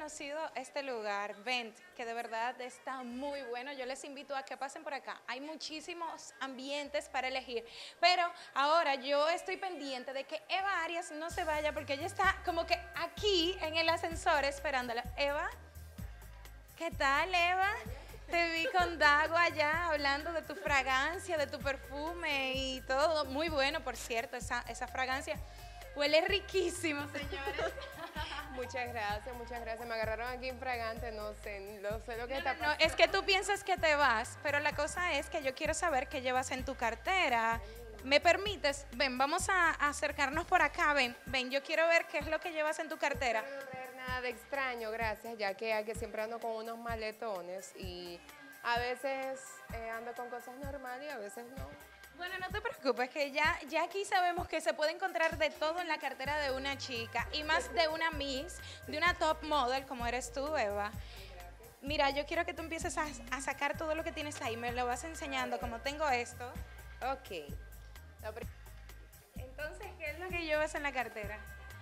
conocido este lugar, Vent, que de verdad está muy bueno. Yo les invito a que pasen por acá. Hay muchísimos ambientes para elegir. Pero ahora yo estoy pendiente de que Eva Arias no se vaya porque ella está como que aquí en el ascensor esperándola. Eva, ¿qué tal, Eva? Te vi con Dago allá hablando de tu fragancia, de tu perfume y todo. Muy bueno, por cierto, esa fragancia. Huele riquísimo, señores. Muchas gracias, muchas gracias. Me agarraron aquí infragante, no sé lo que está No, pasando. es que tú piensas que te vas, pero la cosa es que yo quiero saber qué llevas en tu cartera. ¿Me permites? Ven, vamos a acercarnos por acá. Ven, yo quiero ver qué es lo que llevas en tu cartera. No traer nada de extraño, gracias, ya que siempre ando con unos maletones y a veces ando con cosas normales y a veces no. Bueno, no te preocupes, que ya aquí sabemos que se puede encontrar de todo en la cartera de una chica y más de una Miss, de una top model como eres tú, Eva. Mira, yo quiero que tú empieces a sacar todo lo que tienes ahí, me lo vas enseñando, como tengo esto. Ok. La pri- Entonces, ¿qué es lo que llevas en la cartera?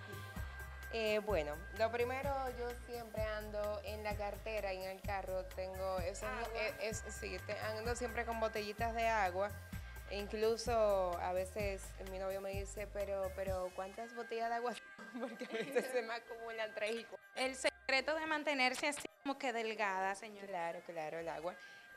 Bueno, lo primero, yo siempre ando en la cartera y en el carro tengo eso, sí, ando siempre con botellitas de agua. E incluso a veces mi novio me dice, pero ¿cuántas botellas de agua? Porque a veces se me acumulan tres y cuatro. El secreto de mantenerse así como que delgada, señora. Claro, claro, el agua.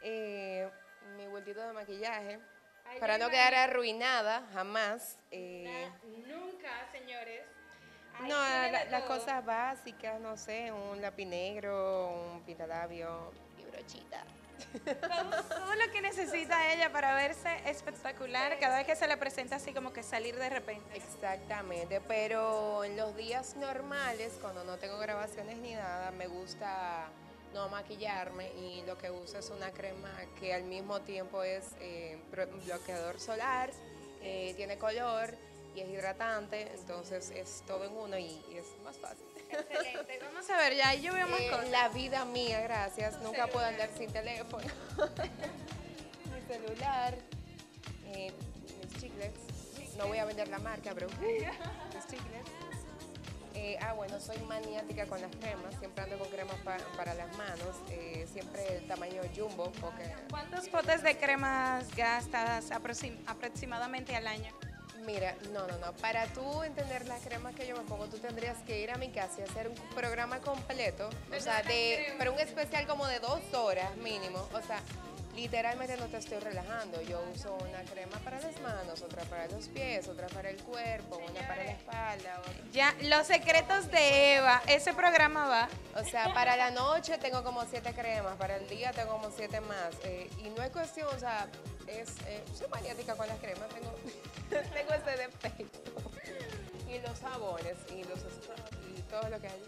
Mi bultito de maquillaje, Ay, para yo no quedar imagino. arruinada jamás. Nunca, señores. Ahí No, tiene de las todo. cosas básicas, no sé, un lápiz negro, un pintalabio y brochita. Todo lo que necesita ella para verse espectacular cada vez que se le presenta así como que salir de repente. Exactamente, pero en los días normales, cuando no tengo grabaciones ni nada, me gusta no maquillarme y lo que uso es una crema que al mismo tiempo es bloqueador solar, tiene color y es hidratante, entonces es todo en uno y es más fácil. Excelente. Vamos a ver, ya ahí yo veo más cosas. La vida mía, gracias, Tu nunca puedo celular. andar sin teléfono. Mi celular, mis chiclets, no voy a vender la marca, pero mis chiclets. Bueno, soy maniática con las cremas, siempre ando con cremas para las manos, siempre el tamaño jumbo, porque ¿Cuántos potes de cremas gastas aproximadamente al año? mira, no, para tú entender las cremas que yo me pongo, tú tendrías que ir a mi casa y hacer un programa completo, o sea, pero un especial como de 2 horas mínimo, o sea, literalmente no te estoy relajando, yo uso una crema para las manos, otra para los pies, otra para el cuerpo, una para la espalda, otra. Ya, los secretos de Eva, ese programa va. O sea, para la noche tengo como 7 cremas, para el día tengo como 7 más. Y no es cuestión, o sea, soy maniática con las cremas, tengo ese defecto. Y los jabones, y los scrubs, y todo lo que hay.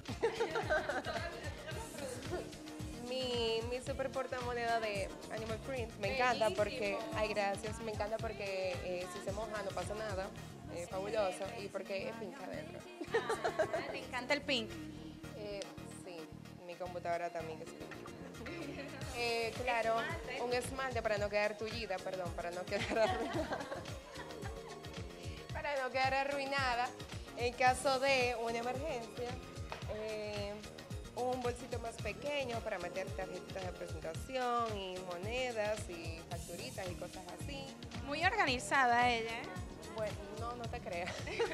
Mi super portamoneda de Animal Print me encanta porque, ay gracias, me encanta porque si se moja no pasa nada, fabuloso, y porque es pink adentro. Me encanta el pink. Sí, mi computadora también es pink. Claro, un esmalte para no quedar tullida, perdón, para no quedar arruinada. Para no quedar arruinada en caso de una emergencia. Un bolsito más pequeño para meter tarjetitas de presentación y monedas y facturitas y cosas así. Muy organizada ella, ¿eh? Bueno, no te creas.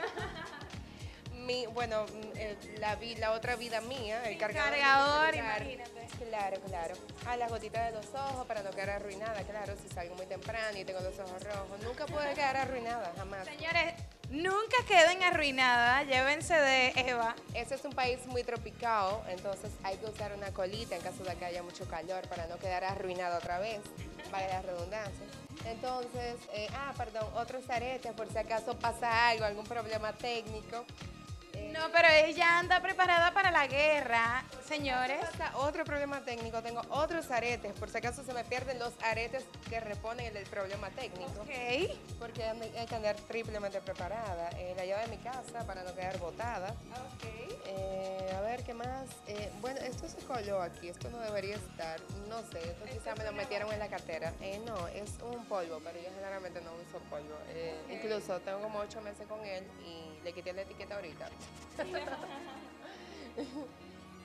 Bueno, la otra vida mía, el cargador. Cargador, Claro, imagínate. claro. Las gotitas de los ojos para no quedar arruinada, claro, si salgo muy temprano y tengo los ojos rojos. Nunca puedo quedar arruinada, jamás. Señores, nunca queden arruinadas, llévense de Eva. Este es un país muy tropical, entonces hay que usar una colita en caso de que haya mucho calor para no quedar arruinada otra vez, vale la redundancia. Entonces, perdón, otros aretes por si acaso pasa algo, algún problema técnico. No, pero ella anda preparada para la guerra, señores. Pasa otro problema técnico, tengo otros aretes, por si acaso se me pierden los aretes que reponen el problema técnico. Ok. Porque hay que andar triplemente preparada. La llave de mi casa para no quedar botada. Ok. A ver, ¿qué más? Bueno, esto se coló aquí, esto no debería estar. No sé, esto quizá me lo metieron en la cartera. No, es un polvo, pero yo generalmente no uso polvo. Incluso tengo como 8 meses con él y le quité la etiqueta ahorita.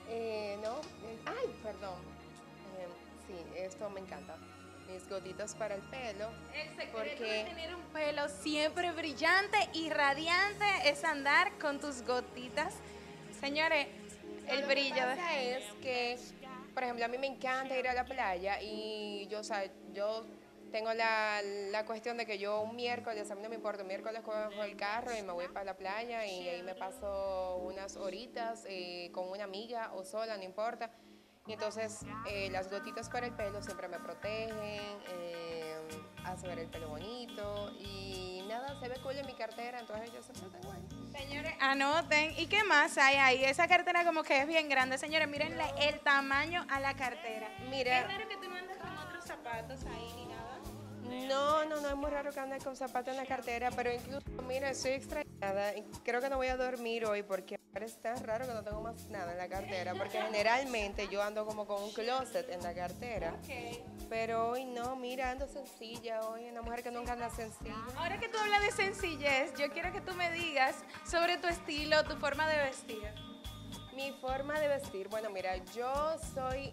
No, ay, perdón. Sí, esto me encanta. Mis gotitas para el pelo. El secreto Porque de tener un pelo siempre brillante y radiante es andar con tus gotitas. Señores, el brillo. Lo que pasa es que, por ejemplo, a mí me encanta ir a la playa y yo, o sea, yo tengo la cuestión de que yo un miércoles, a mí no me importa, un miércoles cojo el carro y me voy para la playa y ahí me paso unas horitas con una amiga o sola, no importa. Y entonces las gotitas para el pelo siempre me protegen, hace ver el pelo bonito y nada, se ve cool en mi cartera, entonces yo siempre tengo ahí. Señores, anoten. ¿Y qué más hay ahí? Esa cartera como que es bien grande. Señores, miren el tamaño a la cartera. Mira. Es raro que tú no andes con otros zapatos ahí ni nada. No, es muy raro que ande con zapatos en la cartera, pero incluso, mira, estoy extrañada y creo que no voy a dormir hoy porque me parece tan raro que no tengo más nada en la cartera, porque generalmente yo ando como con un closet en la cartera, pero hoy no, mira, ando sencilla hoy, una mujer que nunca anda sencilla. Ahora que tú hablas de sencillez, yo quiero que tú me digas sobre tu estilo, tu forma de vestir. Mi forma de vestir, bueno, mira, yo soy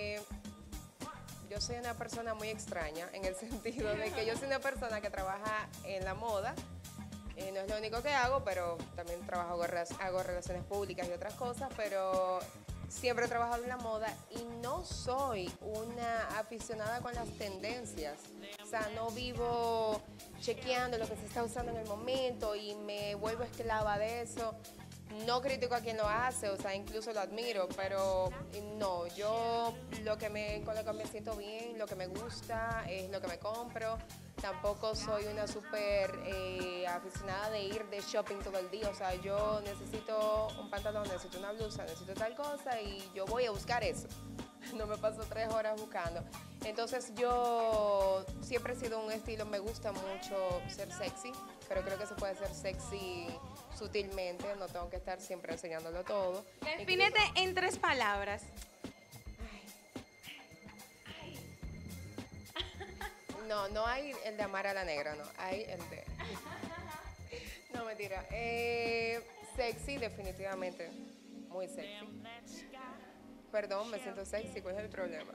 una persona muy extraña en el sentido de que yo soy una persona que trabaja en la moda. No es lo único que hago, pero también hago relaciones públicas y otras cosas, pero siempre he trabajado en la moda y no soy una aficionada con las tendencias. O sea, no vivo chequeando lo que se está usando en el momento y me vuelvo esclava de eso. No critico a quien lo hace, o sea, incluso lo admiro, pero no, yo con lo que me siento bien, lo que me gusta, es lo que me compro. Tampoco soy una súper aficionada de ir de shopping todo el día, o sea, yo necesito un pantalón, necesito una blusa, necesito tal cosa y yo voy a buscar eso. No me paso 3 horas buscando. Entonces yo siempre he sido un estilo, me gusta mucho ser sexy, pero creo que se puede ser sexy sutilmente, no tengo que estar siempre enseñándolo todo. Defínete en 3 palabras. No hay el de amar a la negra, no, hay el de... No, mentira. Sexy, definitivamente, muy sexy. Perdón, me siento sexy, ¿cuál es el problema?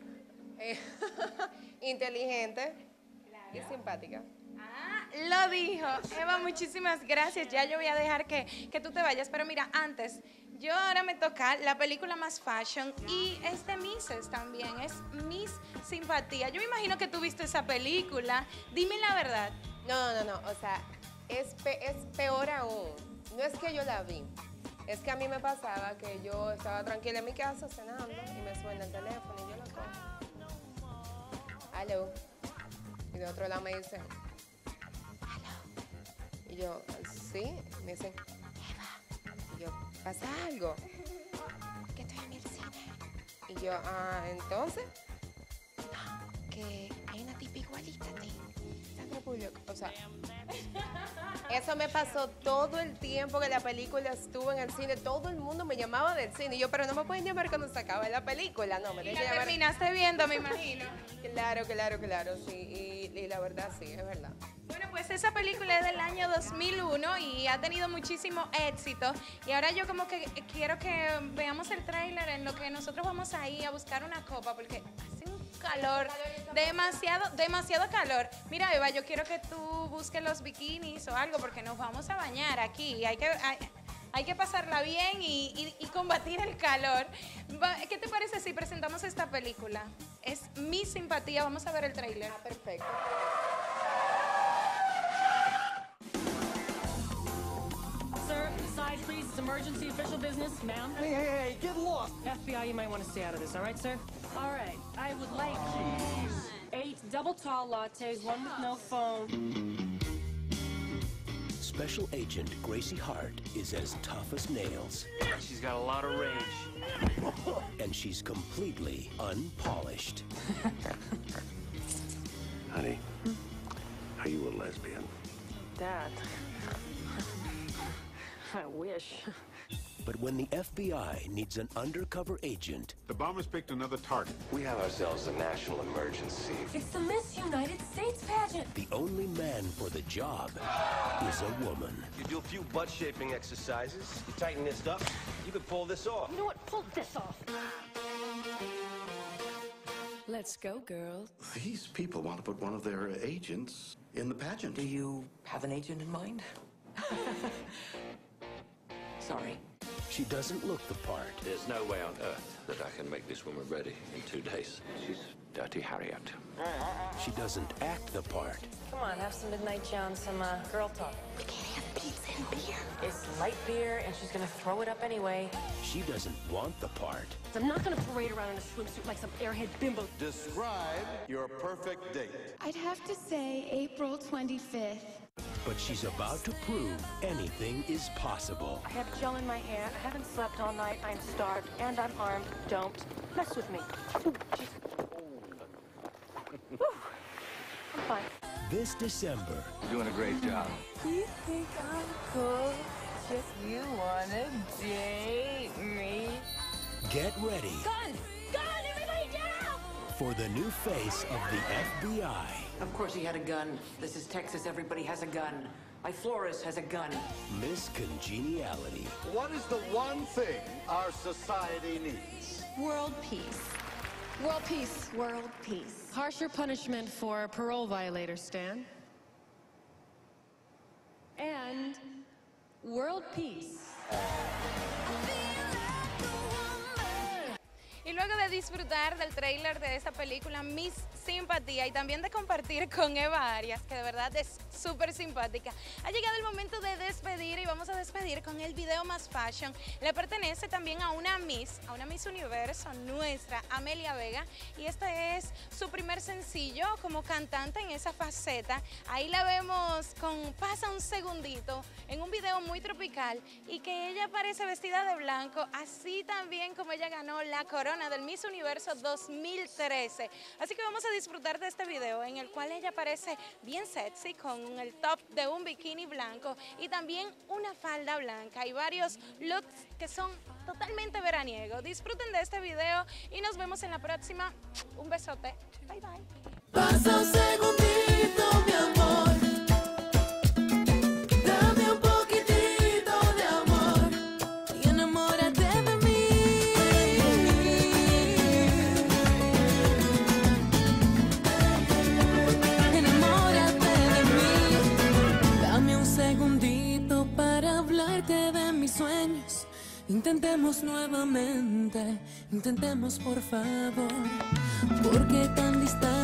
Inteligente y simpática. Lo dijo. Eva, muchísimas gracias. Ya yo voy a dejar que tú te vayas. Pero mira, antes, yo ahora me toca la película más fashion y es de Misses también. Es Miss Simpatía. Yo me imagino que tú viste esa película. Dime la verdad. No. O sea, es peor aún. No es que yo la vi. Es que a mí me pasaba que yo estaba tranquila en mi casa cenando y me suena el teléfono y yo lo cojo. Aló. Y de otro lado me dicen, aló. Y yo, sí. Me dicen, Eva. Y yo, ¿pasa algo? Que estoy en el cine. Y yo, ¿entonces? No, que hay una tipa igualita a ti. Sandra Bullock. O sea, eso me pasó todo el tiempo que la película estuvo en el cine. Todo el mundo me llamaba del cine. Y yo, pero no me pueden llamar cuando se acabe la película. No, me Y tienen la que llamar. terminaste viendo, me imagino. Claro, sí. Y la verdad, sí, es verdad. Bueno, pues esa película es del año 2001 y ha tenido muchísimo éxito. Y ahora yo como que quiero que veamos el tráiler en lo que nosotros vamos ahí a buscar una copa porque hace un calor, demasiado calor. Mira, Eva, yo quiero que tú busques los bikinis o algo porque nos vamos a bañar aquí. Hay que pasarla bien y combatir el calor. ¿Qué te parece si presentamos esta película? Es Mi Simpatía. Vamos a ver el tráiler. Perfecto. Sir, side please. It's emergency official business, ma'am. Hey, get lost! FBI, you might want to stay out of this, all right, sir? All right. I would like 8 double tall lattes, one with no foam. Special Agent Gracie Hart is as tough as nails. She's got a lot of rage. And she's completely unpolished. Honey, are you a lesbian? Dad. I wish. But when the FBI needs an undercover agent, The bombers picked another target. We have ourselves a national emergency. It's the Miss United States pageant. pageant. the only man for the job is a woman. You do a few butt-shaping exercises, you tighten this up, you could pull this off. You know what? Pull this off. Let's go, girls. These people want to put one of their agents in the pageant. Do you have an agent in mind? Sorry. She doesn't look the part. There's no way on earth that I can make this woman ready in 2 days. She's Dirty Harriet. She doesn't act the part. Come on, have some midnight John, some girl talk. We can't have pizza and beer. It's light beer, and she's gonna throw it up anyway. She doesn't want the part. I'm not gonna parade around in a swimsuit like some airhead bimbo. Describe your perfect date. I'd have to say April 25th. But she's about to prove anything is possible. I have gel in my hair. I haven't slept all night. I'm starved, and I'm armed. Don't mess with me. Ooh, jeez. Whew. I'm fine. This December, You're doing a great job. You think I'm cool? Just you wanna date me? get ready Gun! Gun! Everybody down! for the new face of the FBI. Of course he had a gun. This is Texas. Everybody has a gun. My Flores has a gun. Miss Congeniality. What is the one thing our society needs? World peace. World peace. World peace. Harsher punishment for parole violators, Stan. And world peace. Y luego de disfrutar del tráiler de esta película, Miss Simpatía, y también de compartir con Eva Arias, que de verdad es súper simpática, ha llegado el momento de despedir y vamos a despedir con el video más fashion. Le pertenece también a una Miss Universo, nuestra Amelia Vega, y este es su primer sencillo como cantante en esa faceta. Ahí la vemos con Pasa un segundito, en un video muy tropical, y que ella aparece vestida de blanco, así también como ella ganó la corona del Miss Universo 2013. Así que vamos a disfrutar de este video en el cual ella aparece bien sexy con el top de un bikini blanco y también una falda blanca y varios looks que son totalmente veraniegos. Disfruten de este video y nos vemos en la próxima. Un besote. Bye bye. Pasa un segundito, mi amor. Dame un poquitito de amor y enamórate de mí. Enamórate de mí. Dame un segundito para hablarte de mis sueños. Intentemos nuevamente, intentemos por favor. ¿Por qué tan distante?